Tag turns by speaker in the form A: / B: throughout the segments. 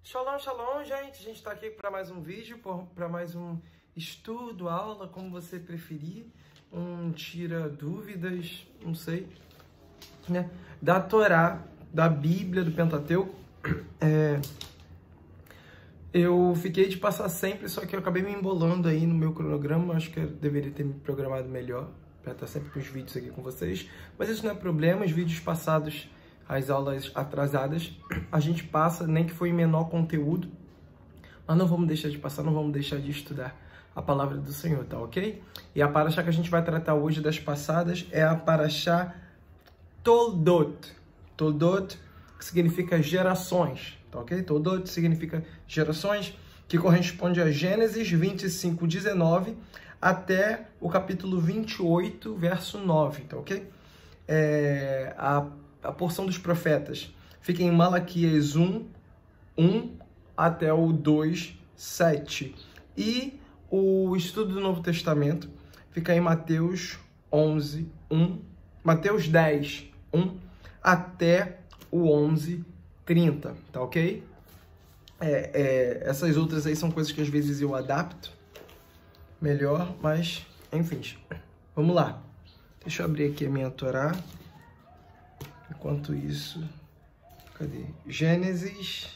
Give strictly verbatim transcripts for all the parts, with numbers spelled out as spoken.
A: Shalom, shalom, gente. A gente está aqui para mais um vídeo, para mais um estudo, aula, como você preferir. Um tira dúvidas, não sei, né? Da Torá, da Bíblia, do Pentateuco. É... Eu fiquei de passar sempre, só que eu acabei me embolando aí no meu cronograma. Acho que eu deveria ter me programado melhor para estar sempre com os vídeos aqui com vocês. Mas isso não é problema, os vídeos passados, as aulas atrasadas, a gente passa, nem que foi em menor conteúdo. Mas não vamos deixar de passar, não vamos deixar de estudar a palavra do Senhor, tá ok? E a paraxá que a gente vai tratar hoje das passadas é a paraxá Toldot. Toldot, que significa gerações, tá ok? Toldot significa gerações, que corresponde a Gênesis vinte e cinco, dezenove até o capítulo vinte e oito, verso nove, tá ok? É, a, a porção dos profetas fica em Malaquias um, um até o dois, sete. E o estudo do Novo Testamento fica em Mateus onze, um, Mateus dez, um até o onze, trinta, tá ok? É, é, essas outras aí são coisas que às vezes eu adapto melhor, mas enfim, vamos lá. Deixa eu abrir aqui a minha Torá. Enquanto isso, cadê? Gênesis,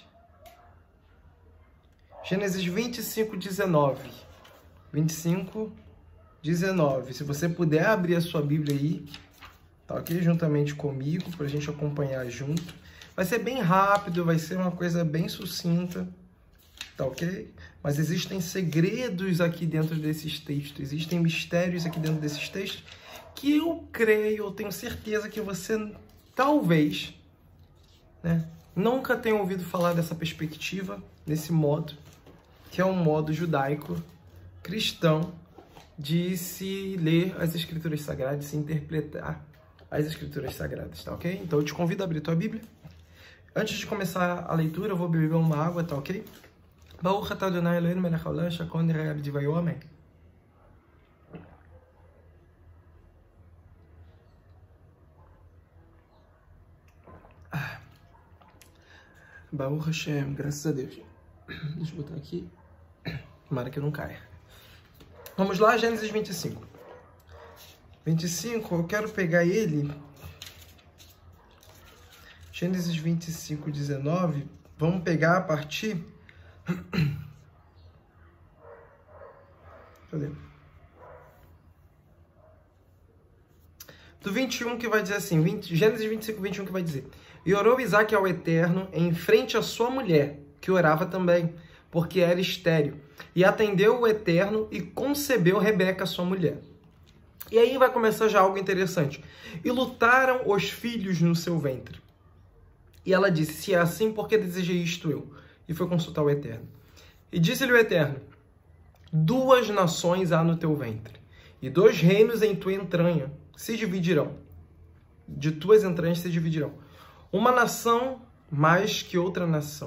A: Gênesis vinte e cinco, dezenove. vinte e cinco, dezenove. Se você puder abrir a sua Bíblia aí, tá ok? Juntamente comigo, pra gente acompanhar junto. Vai ser bem rápido, vai ser uma coisa bem sucinta, tá ok? Mas existem segredos aqui dentro desses textos, existem mistérios aqui dentro desses textos que eu creio, eu tenho certeza que você talvez, né, nunca tenha ouvido falar dessa perspectiva, desse modo, que é um modo judaico, cristão, de se ler as Escrituras Sagradas, de se interpretar as Escrituras Sagradas, tá ok? Então eu te convido a abrir tua Bíblia. Antes de começar a leitura, eu vou beber uma água, tá ok? Baruch atah Adonai Eloheinu melech haolam shekol nirei abdivayo, amém. Baruch Hashem, graças a Deus. Deixa eu botar aqui. Tomara que eu não caia. Vamos lá, Gênesis vinte e cinco. vinte e cinco, eu quero pegar ele... Gênesis vinte e cinco, dezenove, vamos pegar a partir... Cadê? Do vinte e um, que vai dizer assim, vinte, Gênesis vinte e cinco, vinte e um, que vai dizer: E orou Isaque ao Eterno em frente à sua mulher, que orava também, porque era estéril. E atendeu o Eterno e concebeu Rebeca, sua mulher. E aí vai começar já algo interessante. E lutaram os filhos no seu ventre. E ela disse: se é assim, por que desejei isto eu? E foi consultar o Eterno. E disse-lhe o Eterno: duas nações há no teu ventre, e dois reinos em tua entranha se dividirão. De tuas entranhas se dividirão. Uma nação mais que outra nação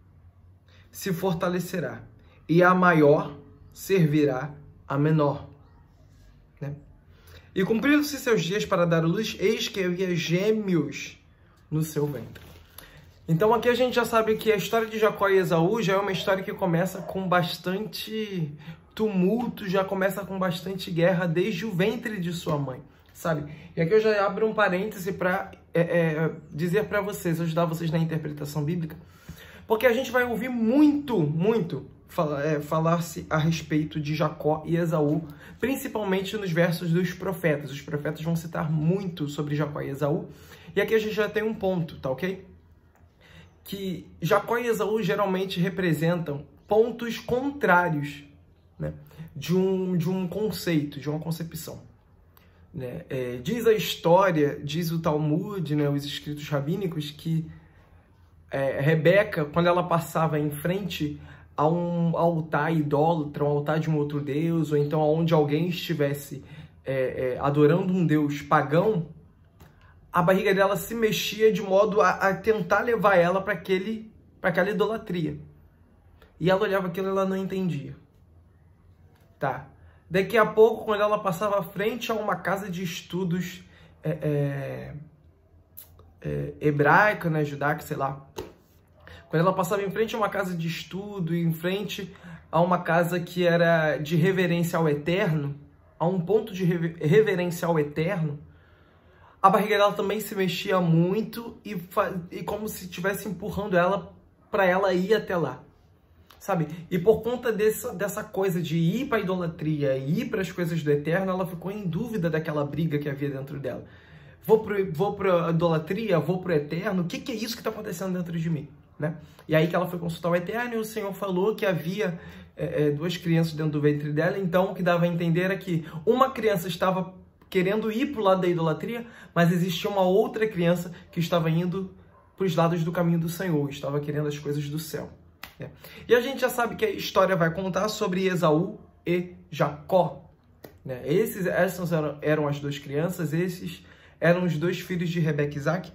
A: se fortalecerá, e a maior servirá a menor. Né? E cumpriram-se seus dias para dar luz, eis que havia gêmeos no seu ventre. Então aqui a gente já sabe que a história de Jacó e Esaú já é uma história que começa com bastante tumulto, já começa com bastante guerra desde o ventre de sua mãe, sabe? E aqui eu já abro um parêntese para é, é, dizer para vocês, ajudar vocês na interpretação bíblica, porque a gente vai ouvir muito, muito fala, é, falar-se a respeito de Jacó e Esaú, principalmente nos versos dos profetas. Os profetas vão citar muito sobre Jacó e Esaú, e aqui a gente já tem um ponto, tá ok? Que Jacó e Esaú geralmente representam pontos contrários, né, de, um, de um conceito, de uma concepção. Né? É, diz a história, diz o Talmud, né, os escritos rabínicos, que é, Rebeca, quando ela passava em frente a um altar idólatra, um altar de um outro deus, ou então onde alguém estivesse é, é, adorando um deus pagão, a barriga dela se mexia de modo a, a tentar levar ela para aquele, para aquela idolatria. E ela olhava aquilo e ela não entendia. Tá. Daqui a pouco, quando ela passava à frente a uma casa de estudos é, é, é, hebraica, né, judaica, sei lá, Quando ela passava em frente a uma casa de estudo, em frente a uma casa que era de reverência ao eterno, a um ponto de reverência ao eterno, a barriga dela também se mexia muito e, e como se estivesse empurrando ela para ela ir até lá, sabe? E por conta dessa, dessa coisa de ir para a idolatria, ir para as coisas do eterno, ela ficou em dúvida daquela briga que havia dentro dela. Vou para vou para a idolatria, vou para o eterno, o que, que é isso que está acontecendo dentro de mim? Né? E aí que ela foi consultar o eterno e o Senhor falou que havia é, duas crianças dentro do ventre dela, então o que dava a entender era que uma criança estava querendo ir para o lado da idolatria, mas existia uma outra criança que estava indo para os lados do caminho do Senhor, estava querendo as coisas do céu. Né? E a gente já sabe que a história vai contar sobre Esaú e Jacó. Né? Esses, essas eram, eram as duas crianças, esses eram os dois filhos de Rebeca e Isaac,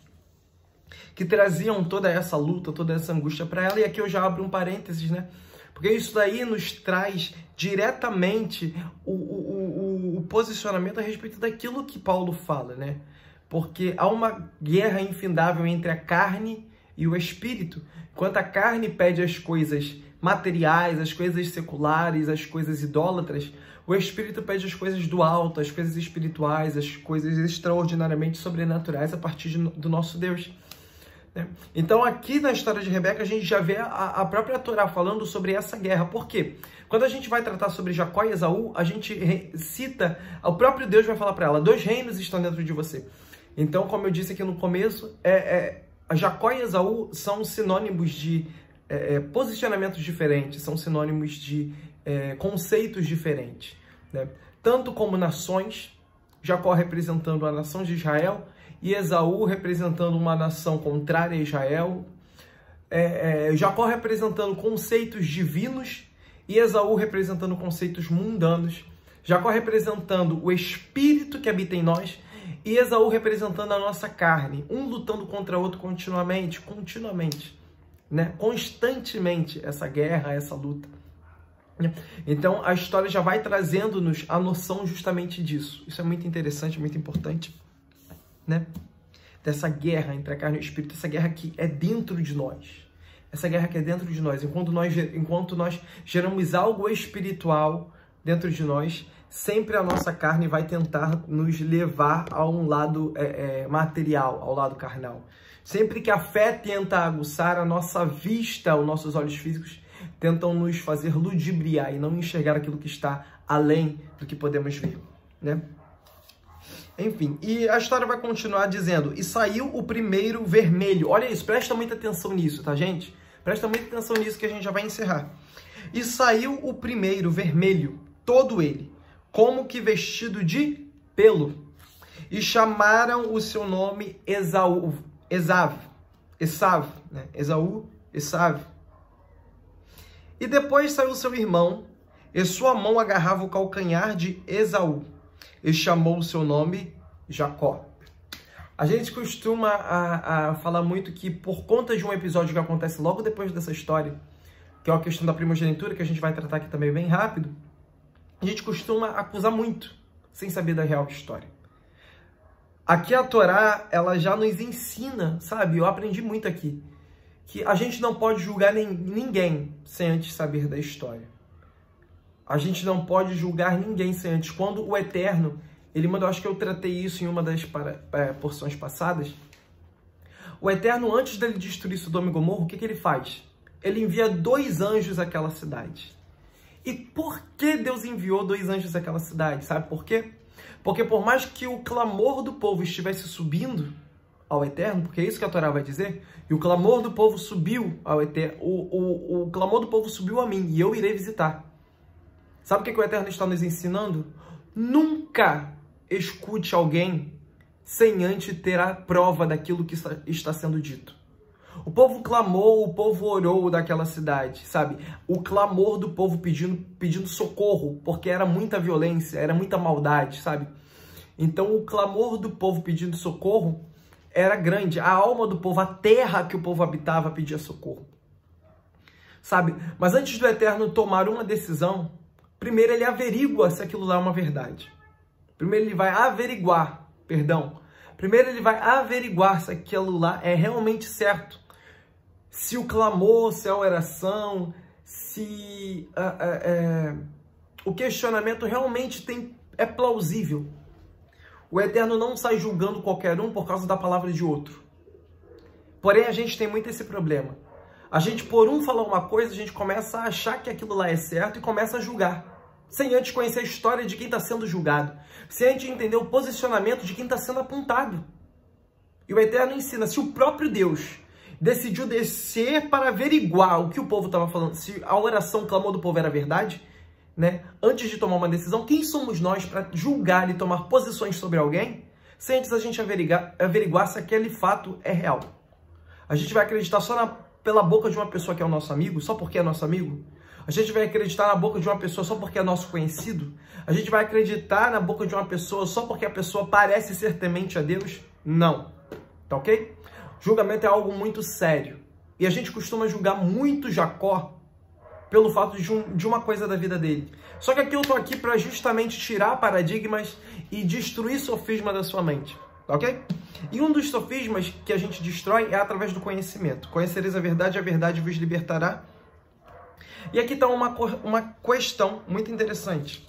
A: que traziam toda essa luta, toda essa angústia para ela. E aqui eu já abro um parênteses, né? Porque isso daí nos traz diretamente o, o, o, o posicionamento a respeito daquilo que Paulo fala, né? Porque há uma guerra infindável entre a carne e o espírito. Enquanto a carne pede as coisas materiais, as coisas seculares, as coisas idólatras, o espírito pede as coisas do alto, as coisas espirituais, as coisas extraordinariamente sobrenaturais a partir de, do nosso Deus. Então aqui na história de Rebeca a gente já vê a, a própria Torá falando sobre essa guerra. Por quê? Quando a gente vai tratar sobre Jacó e Esaú, a gente cita, o próprio Deus vai falar para ela, dois reinos estão dentro de você. Então, como eu disse aqui no começo, é, é, Jacó e Esaú são sinônimos de é, posicionamentos diferentes, são sinônimos de é, conceitos diferentes. Né? Tanto como nações, Jacó representando a nação de Israel, e Esaú representando uma nação contrária a Israel, é, é, Jacó representando conceitos divinos e Esaú representando conceitos mundanos, Jacó representando o espírito que habita em nós e Esaú representando a nossa carne, um lutando contra o outro continuamente, continuamente, né? Constantemente essa guerra, essa luta. Então a história já vai trazendo-nos a noção justamente disso. Isso é muito interessante, muito importante. Né? Dessa guerra entre a carne e o espírito, essa guerra que é dentro de nós, essa guerra que é dentro de nós, enquanto nós, enquanto nós geramos algo espiritual dentro de nós, sempre a nossa carne vai tentar nos levar a um lado é, é, material, ao lado carnal. Sempre que a fé tenta aguçar a nossa vista, os nossos olhos físicos tentam nos fazer ludibriar e não enxergar aquilo que está além do que podemos ver, né? Enfim, e a história vai continuar dizendo, e saiu o primeiro vermelho. Olha isso, presta muita atenção nisso, tá, gente? Presta muita atenção nisso que a gente já vai encerrar. E saiu o primeiro vermelho, todo ele, como que vestido de pelo. E chamaram o seu nome Esaú, Esav, Esav, né? Esaú, Esav. E depois saiu seu irmão, e sua mão agarrava o calcanhar de Esaú. E chamou o seu nome Jacó. A gente costuma a, a falar muito que por conta de um episódio que acontece logo depois dessa história, que é a questão da primogenitura, que a gente vai tratar aqui também bem rápido, a gente costuma acusar muito, sem saber da real história. Aqui a Torá, ela já nos ensina, sabe? Eu aprendi muito aqui, que a gente não pode julgar nem, ninguém sem antes saber da história. A gente não pode julgar ninguém sem antes. Quando o Eterno, ele manda, eu acho que eu tratei isso em uma das para, é, porções passadas. O Eterno, antes dele destruir Sodoma e Gomorra, o que, que ele faz? Ele envia dois anjos àquela cidade. E por que Deus enviou dois anjos àquela cidade? Sabe por quê? Porque por mais que o clamor do povo estivesse subindo ao Eterno, porque é isso que a Torá vai dizer, e o clamor do povo subiu ao Eterno, o, o, o clamor do povo subiu a mim, e eu irei visitar. Sabe o que, que o Eterno está nos ensinando? Nunca escute alguém sem antes ter a prova daquilo que está, está sendo dito. O povo clamou, o povo orou daquela cidade, sabe? O clamor do povo pedindo, pedindo socorro, porque era muita violência, era muita maldade, sabe? Então o clamor do povo pedindo socorro era grande. A alma do povo, a terra que o povo habitava pedia socorro, sabe? Mas antes do Eterno tomar uma decisão, primeiro ele averigua se aquilo lá é uma verdade. Primeiro ele vai averiguar, perdão. Primeiro ele vai averiguar se aquilo lá é realmente certo. se o clamor, se a oração, se uh, uh, uh, o questionamento realmente tem, é plausível. O Eterno não sai julgando qualquer um por causa da palavra de outro. Porém, a gente tem muito esse problema. A gente, por um falar uma coisa, a gente começa a achar que aquilo lá é certo e começa a julgar. Sem antes conhecer a história de quem está sendo julgado. Sem antes entender o posicionamento de quem está sendo apontado. E o Eterno ensina, se o próprio Deus decidiu descer para averiguar o que o povo estava falando, se a oração, o clamor do povo era verdade, né? Antes de tomar uma decisão, quem somos nós para julgar e tomar posições sobre alguém, sem antes a gente averiguar, averiguar se aquele fato é real? A gente vai acreditar só na, pela boca de uma pessoa que é o nosso amigo, só porque é nosso amigo? A gente vai acreditar na boca de uma pessoa só porque é nosso conhecido? A gente vai acreditar na boca de uma pessoa só porque a pessoa parece ser temente a Deus? Não. Tá ok? Julgamento é algo muito sério. E a gente costuma julgar muito Jacó pelo fato de, um, de uma coisa da vida dele. Só que aqui eu tô aqui para justamente tirar paradigmas e destruir sofisma da sua mente. Tá ok? E um dos sofismas que a gente destrói é através do conhecimento. Conhecereis a verdade, a verdade vos libertará. E aqui está uma, uma questão muito interessante.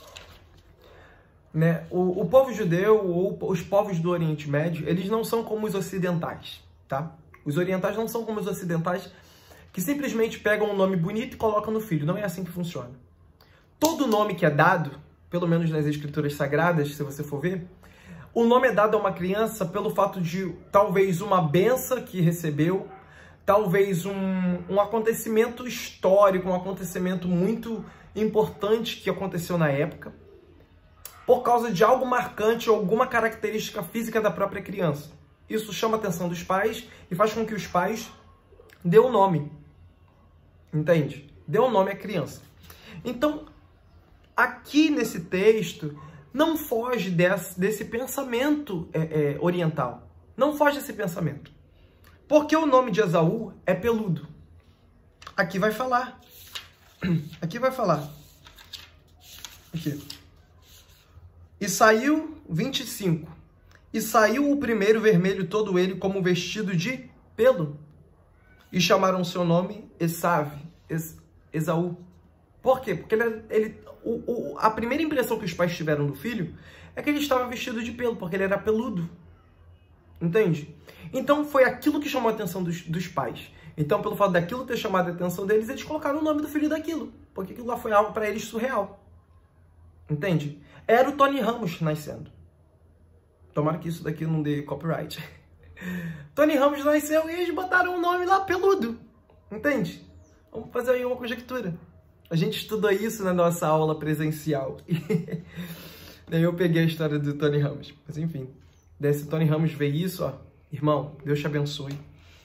A: Né? O, o povo judeu, ou os povos do Oriente Médio, eles não são como os ocidentais. Tá? Os orientais não são como os ocidentais, que simplesmente pegam um nome bonito e colocam no filho. Não é assim que funciona. Todo nome que é dado, pelo menos nas escrituras sagradas, se você for ver, o nome é dado a uma criança pelo fato de talvez uma benção que recebeu, talvez um, um acontecimento histórico, um acontecimento muito importante que aconteceu na época, por causa de algo marcante ou alguma característica física da própria criança. Isso chama a atenção dos pais e faz com que os pais dê o nome. Entende? Dê o nome à criança. Então, aqui nesse texto, não foge desse, desse pensamento é, é, oriental. Não foge desse pensamento. Porque o nome de Esaú é peludo. Aqui vai falar. Aqui vai falar. Aqui. E saiu, vinte e cinco. E saiu o primeiro vermelho todo ele como vestido de pelo. E chamaram seu nome Esav, es, Esaú. Por quê? Porque ele, ele, o, o, a primeira impressão que os pais tiveram do filho é que ele estava vestido de pelo, porque ele era peludo. Entende? Então foi aquilo que chamou a atenção dos, dos pais. Então, pelo fato daquilo ter chamado a atenção deles, eles colocaram o nome do filho daquilo. Porque aquilo lá foi algo para eles surreal. Entende? Era o Tony Ramos nascendo. Tomara que isso daqui não dê copyright. Tony Ramos nasceu e eles botaram o nome lá peludo. Entende? Vamos fazer aí uma conjectura. A gente estudou isso na nossa aula presencial. Daí eu peguei a história do Tony Ramos. Mas enfim. Daí se o Tony Ramos vê isso, ó. Irmão, Deus te abençoe.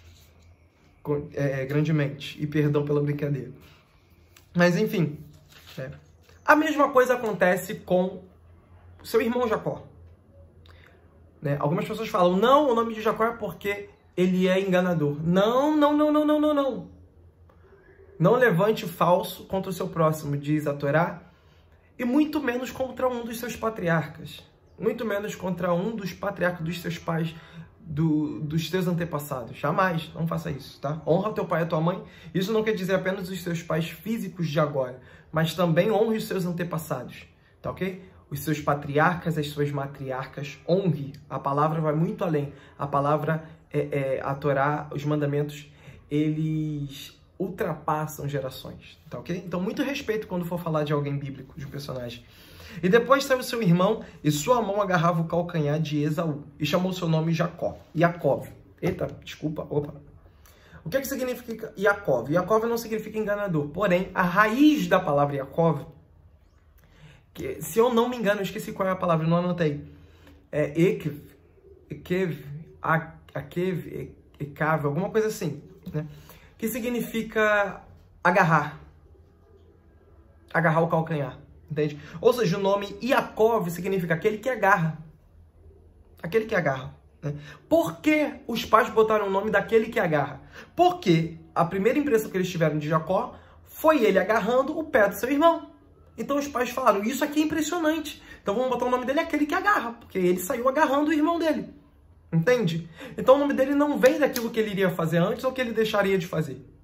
A: É, grandemente. E perdão pela brincadeira. Mas enfim. É. A mesma coisa acontece com o seu irmão Jacó. Né? Algumas pessoas falam, não, o nome de Jacó é porque ele é enganador. Não, não, não, não, não, não, não. Não levante falso contra o seu próximo, diz a Torá, e muito menos contra um dos seus patriarcas. Muito menos contra um dos patriarcas dos seus pais, do, dos seus antepassados. Jamais, não faça isso, tá? Honra teu pai e a tua mãe. Isso não quer dizer apenas os seus pais físicos de agora, mas também honre os seus antepassados, tá ok? Os seus patriarcas, as suas matriarcas, honre. A palavra vai muito além. A palavra, é, é, a Torá, os mandamentos, eles ultrapassam gerações, tá ok? Então, muito respeito quando for falar de alguém bíblico, de um personagem. E depois saiu seu irmão, e sua mão agarrava o calcanhar de Esaú, e chamou seu nome Jacó, Yaakov. Eita, desculpa, opa. O que, que significa Yaakov? Yaakov não significa enganador, porém, a raiz da palavra Yaakov, que, se eu não me engano, eu esqueci qual é a palavra, não anotei. É Ekev, Ekev, Akev, Ekav, alguma coisa assim, né? Que significa agarrar. Agarrar o calcanhar, entende? Ou seja, o nome Yaakov significa aquele que agarra. Aquele que agarra. Né? Por que os pais botaram o nome daquele que agarra? Porque a primeira impressão que eles tiveram de Jacó foi ele agarrando o pé do seu irmão. Então os pais falaram, isso aqui é impressionante. Então vamos botar o nome dele aquele que agarra, porque ele saiu agarrando o irmão dele. Entende? Então o nome dele não vem daquilo que ele iria fazer antes ou que ele deixaria de fazer.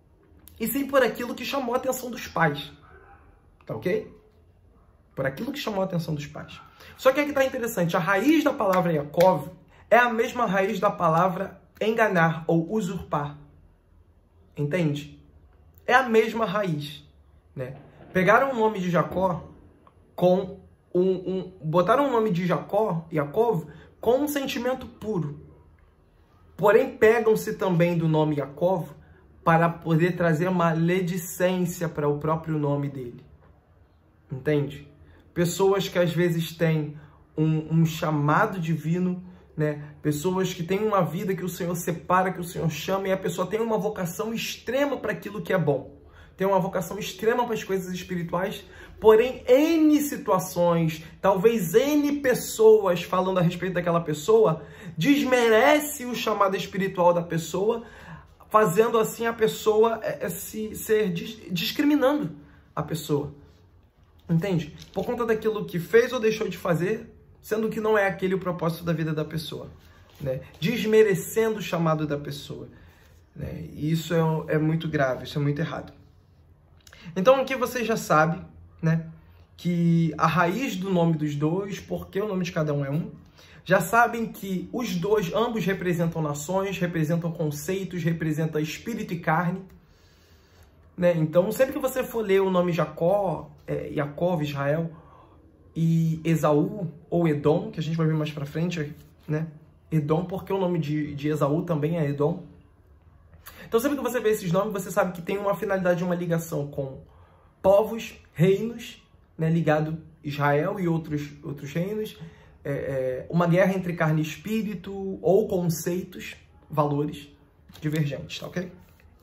A: e sim por aquilo que chamou a atenção dos pais. Tá ok? Por aquilo que chamou a atenção dos pais. Só que aqui está interessante, a raiz da palavra Yaakov é a mesma raiz da palavra enganar ou usurpar. Entende? É a mesma raiz, né? Pegaram o nome de Jacó com um, um botaram o nome de Jacó, Yaakov, com um sentimento puro. Porém, pegam-se também do nome Yaakov para poder trazer maledicência para o próprio nome dele. Entende? Pessoas que às vezes têm um, um chamado divino, né? Pessoas que têm uma vida que o Senhor separa, que o Senhor chama, e a pessoa tem uma vocação extrema para aquilo que é bom. Tem uma vocação extrema para as coisas espirituais, porém, N situações, talvez N pessoas falando a respeito daquela pessoa, desmerece o chamado espiritual da pessoa, fazendo assim a pessoa é, é, se ser discriminando a pessoa. Entende? Por conta daquilo que fez ou deixou de fazer, sendo que não é aquele o propósito da vida da pessoa, né? Desmerecendo o chamado da pessoa, né? E isso é, é muito grave, isso é muito errado. Então aqui você já sabe, né, que a raiz do nome dos dois, porque o nome de cada um é um, já sabem que os dois, ambos representam nações, representam conceitos, representam espírito e carne, né? Então sempre que você for ler o nome Jacó, é, Yaakov, Israel, e Esaú ou Edom, que a gente vai ver mais pra frente, né? Edom, porque o nome de, de Esaú também é Edom. Então sempre que você vê esses nomes, você sabe que tem uma finalidade, uma ligação com povos, reinos, né? Ligado Israel e outros, outros reinos, é, é, uma guerra entre carne e espírito, ou conceitos, valores divergentes, tá ok?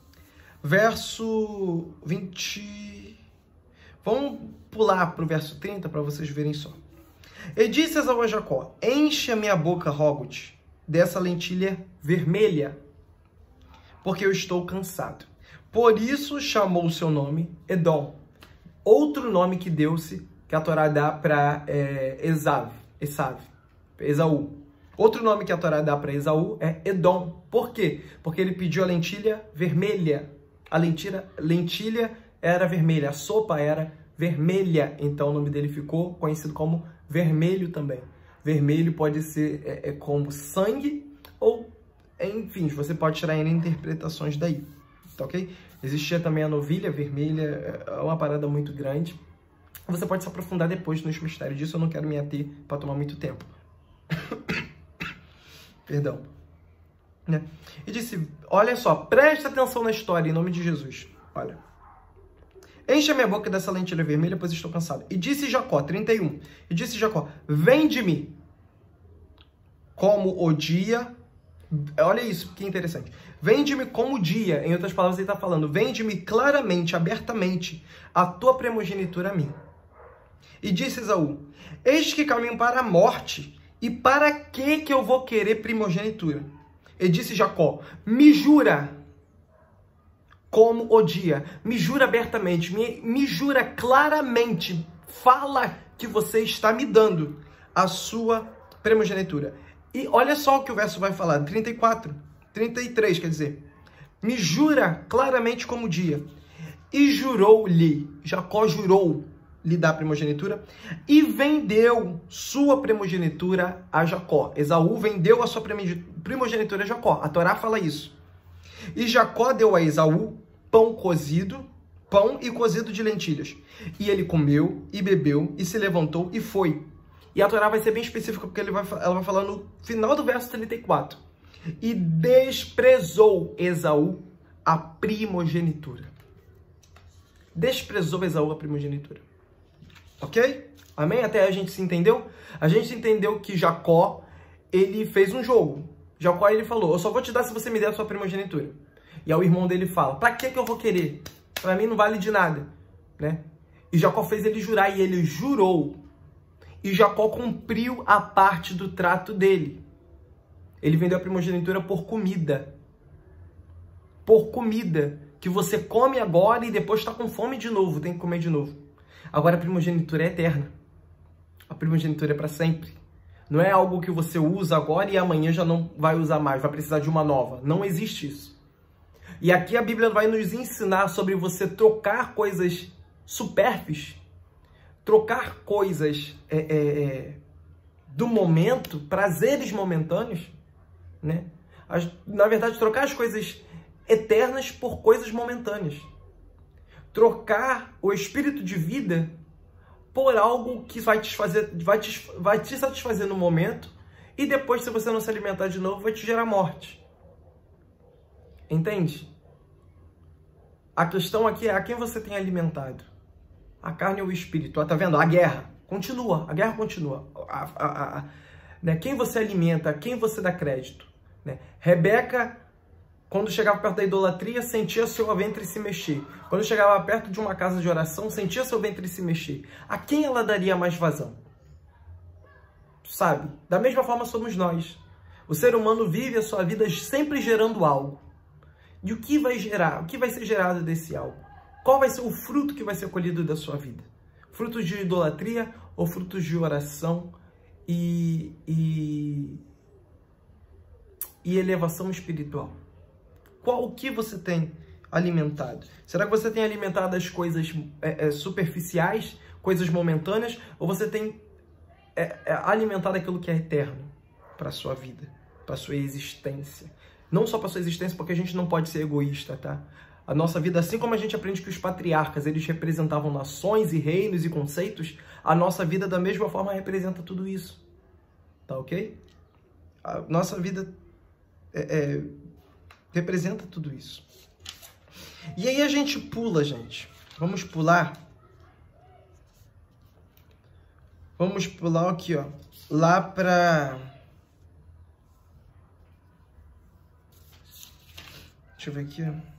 A: Verso vinte... Vamos pular para o verso trinta para vocês verem só. E disse Esaú a Jacó, enche a minha boca, rogo-te, dessa lentilha vermelha, porque eu estou cansado. Por isso chamou o seu nome Edom. Outro nome que deu-se, que a Torá dá para é, Esav, Esav, Esaú. Outro nome que a Torá dá para Esaú é Edom. Por quê? Porque ele pediu a lentilha vermelha. A lentilha, lentilha era vermelha, a sopa era vermelha, então o nome dele ficou conhecido como vermelho também. Vermelho pode ser é, é como sangue, ou, enfim, você pode tirar N interpretações daí, tá ok? Existia também a novilha vermelha, é uma parada muito grande. Você pode se aprofundar depois nos mistérios disso, eu não quero me ater para tomar muito tempo. Perdão. Né? E disse, olha só, presta atenção na história, em nome de Jesus. Olha. Enche a minha boca dessa lentilha vermelha, pois estou cansado. E disse Jacó, trinta e um. E disse Jacó, vende-me como o dia... Olha isso, que interessante. Vende-me como o dia. Em outras palavras, ele está falando, vende-me claramente, abertamente, a tua primogenitura a mim. E disse Esaú, eis que caminho para a morte, e para que que eu vou querer primogenitura? E disse Jacó, me jura como o dia, me jura abertamente, me, me jura claramente, fala que você está me dando a sua primogenitura. E olha só o que o verso vai falar, trinta e quatro, trinta e três, quer dizer, me jura claramente como o dia. E jurou-lhe, Jacó jurou lhe dar a primogenitura, e vendeu sua primogenitura a Jacó. Esaú vendeu a sua primogenitura a Jacó. A Torá fala isso. E Jacó deu a Esaú pão cozido, pão e cozido de lentilhas. E ele comeu e bebeu e se levantou e foi. E a Torá vai ser bem específica, porque ele vai, ela vai falar no final do verso trinta e quatro. E desprezou Esaú a primogenitura. Desprezou Esaú a primogenitura. Ok? Amém? Até a gente se entendeu? A gente entendeu que Jacó, ele fez um jogo. Jacó, ele falou, eu só vou te dar se você me der a sua primogenitura. E aí o irmão dele fala, pra que que eu vou querer? Pra mim não vale de nada, né? E Jacó fez ele jurar, e ele jurou. E Jacó cumpriu a parte do trato dele. Ele vendeu a primogenitura por comida. Por comida. Que você come agora e depois está com fome de novo, tem que comer de novo. Agora a primogenitura é eterna. A primogenitura é para sempre. Não é algo que você usa agora e amanhã já não vai usar mais, vai precisar de uma nova. Não existe isso. E aqui a Bíblia vai nos ensinar sobre você trocar coisas supérfluas, trocar coisas é, é, é, do momento, prazeres momentâneos, né? As, na verdade, trocar as coisas eternas por coisas momentâneas. Trocar o espírito de vida por algo que vai te, fazer, vai, te, vai te satisfazer no momento e depois, se você não se alimentar de novo, vai te gerar morte. Entende? A questão aqui é a quem você tem alimentado. A carne ou o espírito. Ó, tá vendo? A guerra continua. A guerra continua. A, a, a, né? Quem você alimenta, a quem você dá crédito. Né? Rebeca, quando chegava perto da idolatria, sentia seu ventre se mexer. Quando chegava perto de uma casa de oração, sentia seu ventre se mexer. A quem ela daria mais vazão? Sabe? Da mesma forma somos nós. O ser humano vive a sua vida sempre gerando algo. E o que vai gerar? O que vai ser gerado desse algo? Qual vai ser o fruto que vai ser colhido da sua vida? Frutos de idolatria ou frutos de oração e, e, e elevação espiritual? Qual o que você tem alimentado? Será que você tem alimentado as coisas é, é, superficiais, coisas momentâneas, ou você tem é, é, alimentado aquilo que é eterno para a sua vida, para a sua existência? Não só para a sua existência, porque a gente não pode ser egoísta, tá? A nossa vida, assim como a gente aprende que os patriarcas, eles representavam nações e reinos e conceitos, a nossa vida da mesma forma representa tudo isso. Tá ok? A nossa vida é, é, representa tudo isso. E aí a gente pula, gente. Vamos pular. Vamos pular aqui, ó. Lá para... Deixa eu ver aqui, ó.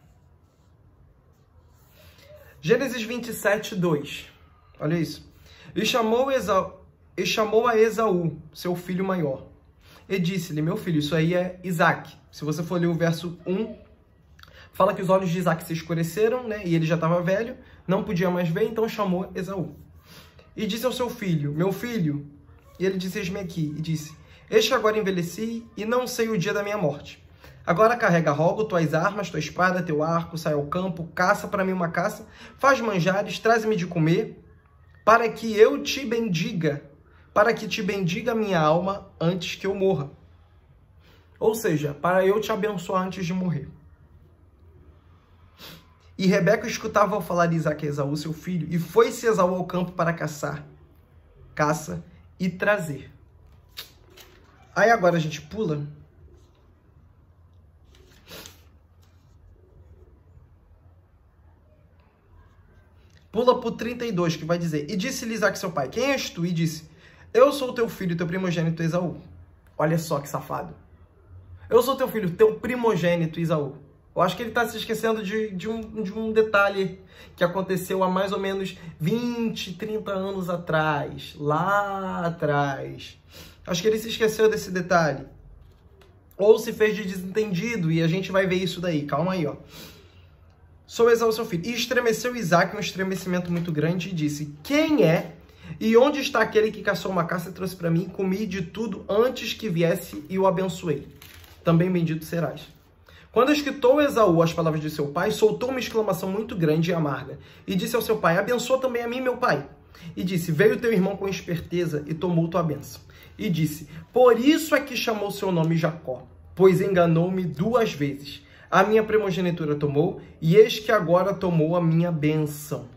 A: Gênesis vinte e sete, dois. Olha isso. E chamou, Esaú, e chamou a Esaú, seu filho maior. E disse-lhe, meu filho, isso aí é Isaac. Se você for ler o verso um, fala que os olhos de Isaac se escureceram, né? E ele já estava velho, não podia mais ver, então chamou Esaú. E disse ao seu filho, meu filho, e ele disse, eis-me aqui, e disse, eis que agora envelheci e não sei o dia da minha morte. Agora carrega rogo, tuas armas, tua espada, teu arco, sai ao campo, caça para mim uma caça, faz manjares, traze-me de comer, para que eu te bendiga, para que te bendiga a minha alma antes que eu morra. Ou seja, para eu te abençoar antes de morrer. E Rebeca escutava ao falar de Isaque a Esaú, seu filho, e foi-se Esaú ao campo para caçar, caça e trazer. Aí agora a gente pula... Pula para o trinta e dois, que vai dizer, e disse-lhe Isaque, seu pai, quem és tu? E disse, eu sou teu filho, teu primogênito Esaú. Olha só que safado. Eu sou teu filho, teu primogênito Esaú. Eu acho que ele está se esquecendo de, de, um, de um detalhe que aconteceu há mais ou menos vinte, trinta anos atrás. Lá atrás. Acho que ele se esqueceu desse detalhe. Ou se fez de desentendido, e a gente vai ver isso daí. Calma aí, ó. Sou Esaú, seu filho. E estremeceu Isaque um estremecimento muito grande e disse, quem é e onde está aquele que caçou uma caça e trouxe para mim? Comi de tudo antes que viesse e o abençoei. Também bendito serás. Quando escutou Esaú as palavras de seu pai, soltou uma exclamação muito grande e amarga. E disse ao seu pai, abençoa também a mim, meu pai. E disse, veio teu irmão com esperteza e tomou tua bênção. E disse, por isso é que chamou seu nome Jacó, pois enganou-me duas vezes. A minha primogenitura tomou, e eis que agora tomou a minha bênção.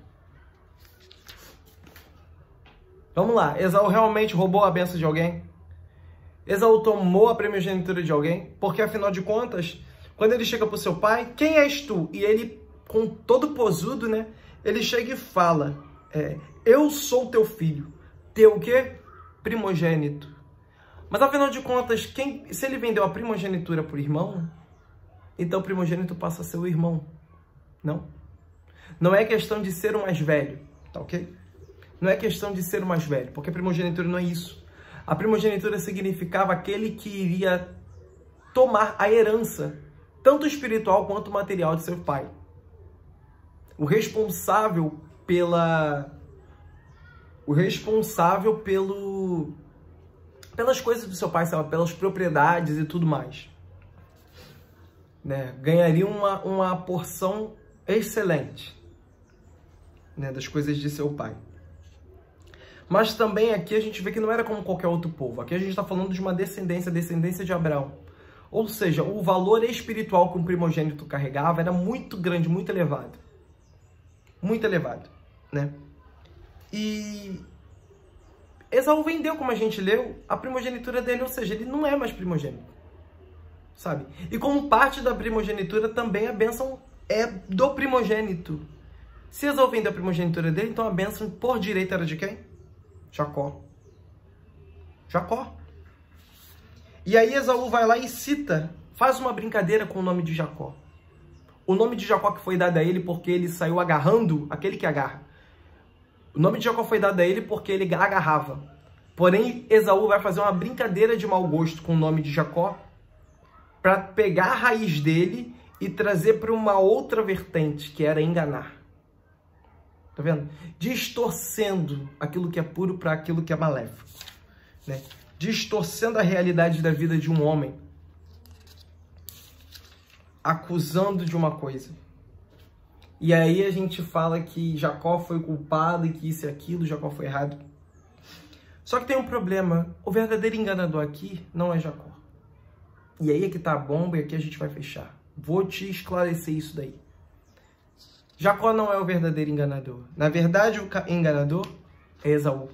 A: Vamos lá, Esaú realmente roubou a bênção de alguém? Esaú tomou a primogenitura de alguém? Porque, afinal de contas, quando ele chega para o seu pai, quem és tu? E ele, com todo posudo, né? Ele chega e fala, é, eu sou teu filho. Teu o quê? Primogênito. Mas, afinal de contas, quem, se ele vendeu a primogenitura por irmão... Então o primogênito passa a ser o irmão. Não. Não é questão de ser o mais velho. Tá ok? Não é questão de ser o mais velho. Porque a primogenitura não é isso. A primogenitura significava aquele que iria tomar a herança, tanto espiritual quanto material de seu pai. O responsável pela... O responsável pelo... Pelas coisas do seu pai, sabe? Pelas propriedades e tudo mais. né? Ganharia uma, uma porção excelente, né, das coisas de seu pai. Mas também aqui a gente vê que não era como qualquer outro povo. Aqui a gente está falando de uma descendência, descendência de Abraão. Ou seja, o valor espiritual que um primogênito carregava era muito grande, muito elevado. Muito elevado, né? E Esaú vendeu, como a gente leu, a primogenitura dele, ou seja, ele não é mais primogênito, sabe? E como parte da primogenitura também a bênção é do primogênito. Se Esaú vendeu a primogenitura dele, então a bênção por direito era de quem? Jacó. Jacó. E aí Esaú vai lá e cita, faz uma brincadeira com o nome de Jacó. O nome de Jacó que foi dado a ele porque ele saiu agarrando aquele que agarra. O nome de Jacó foi dado a ele porque ele agarrava. Porém, Esaú vai fazer uma brincadeira de mau gosto com o nome de Jacó para pegar a raiz dele e trazer para uma outra vertente, que era enganar. Tá vendo? Distorcendo aquilo que é puro para aquilo que é maléfico, né? Distorcendo a realidade da vida de um homem, acusando de uma coisa. E aí a gente fala que Jacó foi culpado e que isso e aquilo, Jacó foi errado. Só que tem um problema. O verdadeiro enganador aqui não é Jacó. E aí é que tá a bomba e aqui a gente vai fechar. Vou te esclarecer isso daí. Jacó não é o verdadeiro enganador. Na verdade, o enganador é Esaú.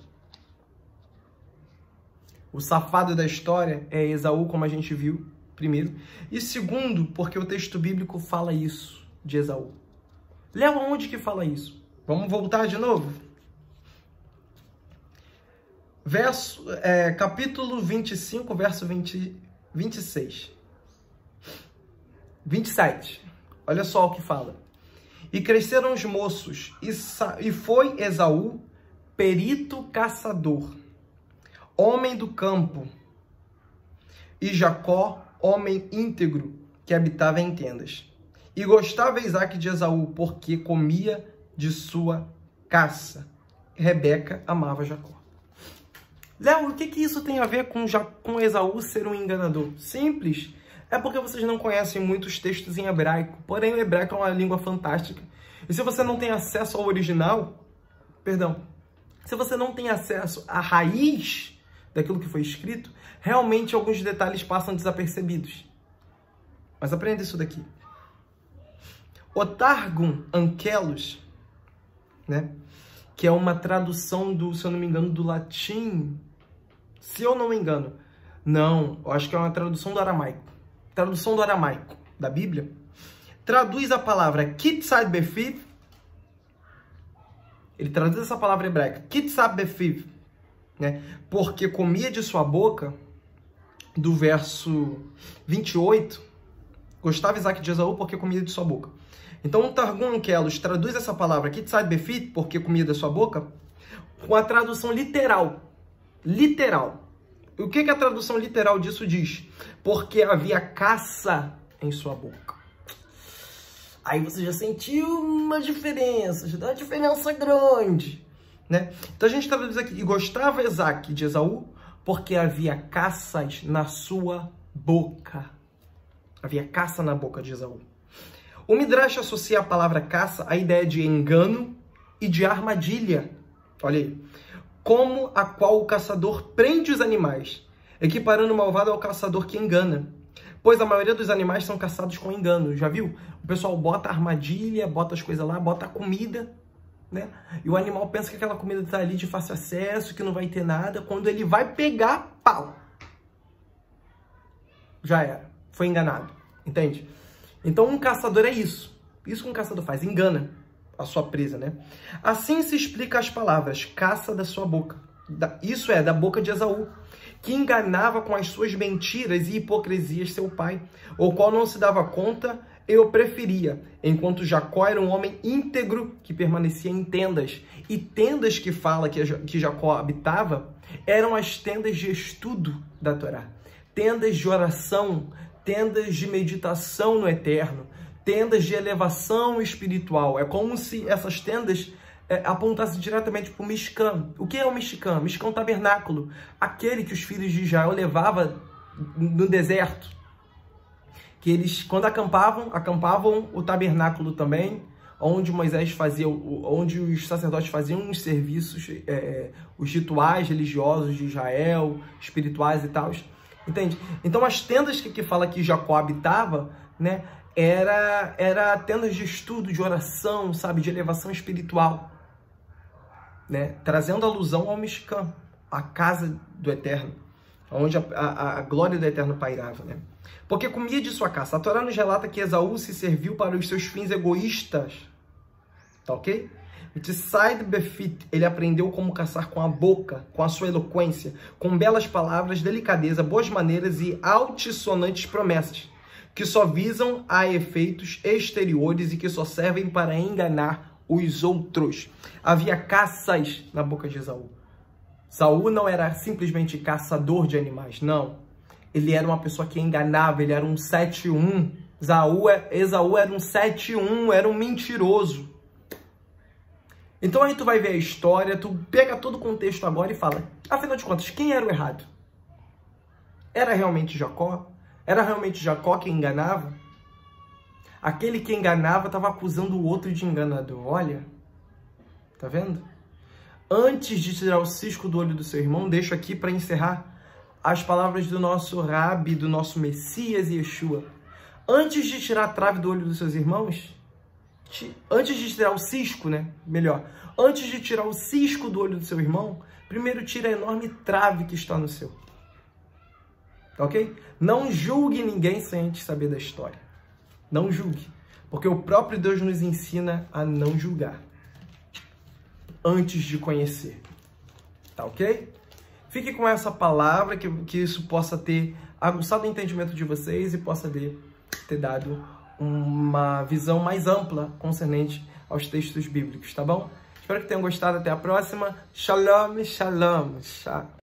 A: O safado da história é Esaú, como a gente viu, primeiro. E segundo, porque o texto bíblico fala isso de Esaú. Léo, onde que fala isso? Vamos voltar de novo? Verso, é, capítulo vinte e cinco, verso vinte, vinte e seis. vinte e sete. Olha só o que fala. E cresceram os moços, e, e foi Esaú perito caçador, homem do campo, e Jacó, homem íntegro, que habitava em tendas. E gostava Isaque de Esaú, porque comia de sua caça. Rebeca amava Jacó. Léo, o que, que isso tem a ver com, com Esaú ser um enganador? Simples. É porque vocês não conhecem muitos textos em hebraico. Porém, o hebraico é uma língua fantástica. E se você não tem acesso ao original, perdão, se você não tem acesso à raiz daquilo que foi escrito, realmente alguns detalhes passam desapercebidos. Mas aprenda isso daqui. O Targum Ankelos, né, que é uma tradução do, se eu não me engano, do latim, se eu não me engano, não, eu acho que é uma tradução do aramaico, tradução do aramaico da Bíblia, traduz a palavra Kitsad Befiv, ele traduz essa palavra hebraica, Kitsad Befiv, né, porque comia de sua boca, do verso vinte e oito, gostava Isaque de Esaú porque comia de sua boca. Então o Targum Ankelos traduz essa palavra Kitsad Befiv, porque comia da sua boca, com a tradução literal. Literal. O que, que a tradução literal disso diz? Porque havia caça em sua boca. Aí você já sentiu uma diferença, já dá uma diferença grande, né? Então a gente traduz aqui, e gostava Isaque de Esaú, porque havia caças na sua boca. Havia caça na boca de Esaú. O Midrash associa a palavra caça à ideia de engano e de armadilha. Olha aí. Como a qual o caçador prende os animais, equiparando o malvado ao caçador que engana. Pois a maioria dos animais são caçados com engano. Já viu? O pessoal bota armadilha, bota as coisas lá, bota a comida, né? E o animal pensa que aquela comida está ali de fácil acesso, que não vai ter nada. Quando ele vai pegar, pau! Já era. Foi enganado. Entende? Então, um caçador é isso. Isso que um caçador faz, engana a sua presa, né? Assim se explica as palavras, caça da sua boca. Isso é, da boca de Esaú, que enganava com as suas mentiras e hipocrisias seu pai, o qual não se dava conta e o preferia, enquanto Jacó era um homem íntegro que permanecia em tendas. E tendas que fala que Jacó habitava eram as tendas de estudo da Torá, tendas de oração, tendas de meditação no eterno, tendas de elevação espiritual. É como se essas tendas é, apontassem diretamente para o Mishkan. O que é o Mishkan? Mishkan é um tabernáculo, aquele que os filhos de Israel levavam no deserto, que eles, quando acampavam, acampavam o tabernáculo também, onde Moisés fazia, onde os sacerdotes faziam os serviços, é, os rituais religiosos de Israel, espirituais e tal. Entende? Então as tendas que aqui fala que Jacó habitava, né, era, era tendas de estudo, de oração, sabe, de elevação espiritual, né, trazendo alusão ao Mishkan, a casa do Eterno, onde a, a, a glória do Eterno pairava, né? Porque comia de sua caça. A Torá nos relata que Esaú se serviu para os seus fins egoístas, tá ok? Tzad Befit, ele aprendeu como caçar com a boca, com a sua eloquência, com belas palavras, delicadeza, boas maneiras e altissonantes promessas, que só visam a efeitos exteriores e que só servem para enganar os outros. Havia caças na boca de Esaú. Esaú não era simplesmente caçador de animais, não. Ele era uma pessoa que enganava, ele era um sete um. Esaú, Esaú era um sete um, era um mentiroso. Então aí tu vai ver a história, tu pega todo o contexto agora e fala, afinal de contas, quem era o errado? Era realmente Jacó? Era realmente Jacó que enganava? Aquele que enganava estava acusando o outro de enganador. Olha, tá vendo? Antes de tirar o cisco do olho do seu irmão, deixo aqui para encerrar as palavras do nosso Rabi, do nosso Messias Yeshua. Antes de tirar a trave do olho dos seus irmãos, antes de tirar o cisco, né? Melhor, antes de tirar o cisco do olho do seu irmão, primeiro tira a enorme trave que está no seu. Ok? Não julgue ninguém sem antes saber da história. Não julgue. Porque o próprio Deus nos ensina a não julgar antes de conhecer. Tá ok? Fique com essa palavra, que, que isso possa ter aguçado o entendimento de vocês e possa ter, ter dado uma visão mais ampla concernente aos textos bíblicos, tá bom? Espero que tenham gostado. Até a próxima. Shalom, shalom. Shalom.